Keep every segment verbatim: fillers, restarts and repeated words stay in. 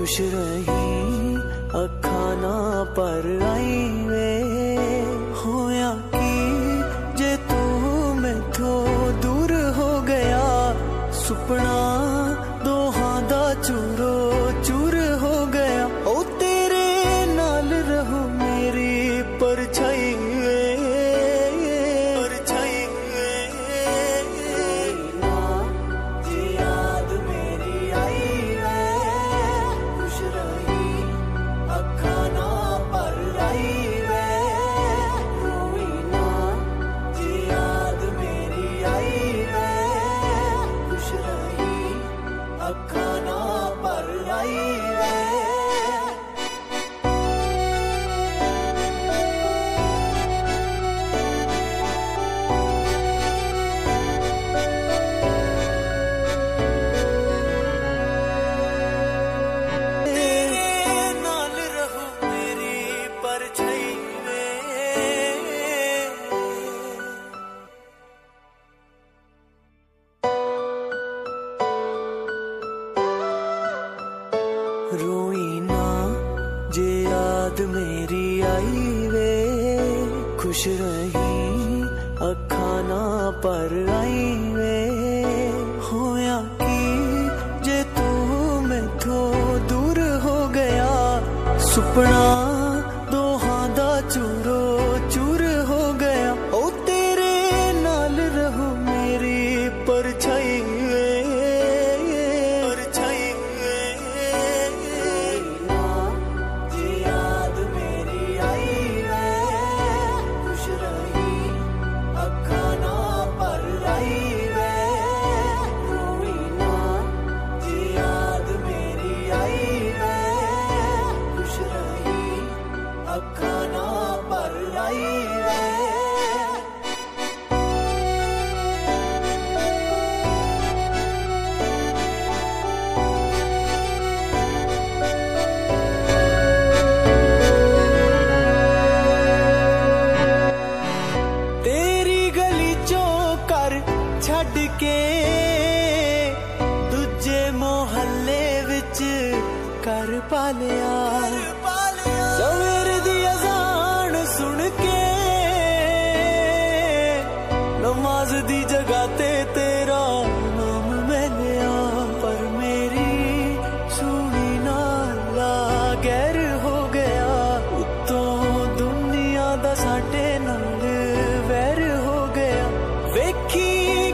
खुश रही अखा ना पर आई वे होया की जे तू मैथों दूर हो गया सुपना दोहां दा चूरो चूर हो गया ओ तेरे नाल रहूं मेरी परछाई रोई ना जे याद मेरी आई वे खुश रही अखा ना पर आई वे होया की जे तू मैथों दूर हो गया सुपना दोहां दा चूरो चूर हो गया ओ तेरे नाल रहूं मेरी परछाई छड़ के दूजे मोहल्ले विच कर पालिया सवेर दी अज़ान सुन के नमाज दी जगह ते तेरा नाम मैं लिया पर मेरी सुनी नाला गैर हो गया उत्तों दुनिया दा साडे नाल वैर हो गया वेखी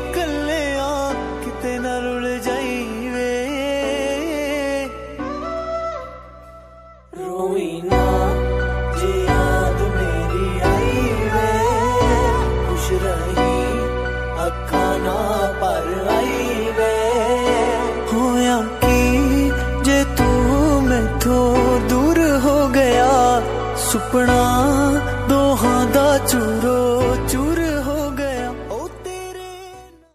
रोई ना जे याद मेरी आई वे खुश रही अखा ना पर आई वे होया की जे तू मैथों दूर हो गया सुपना दोहां दा चूरो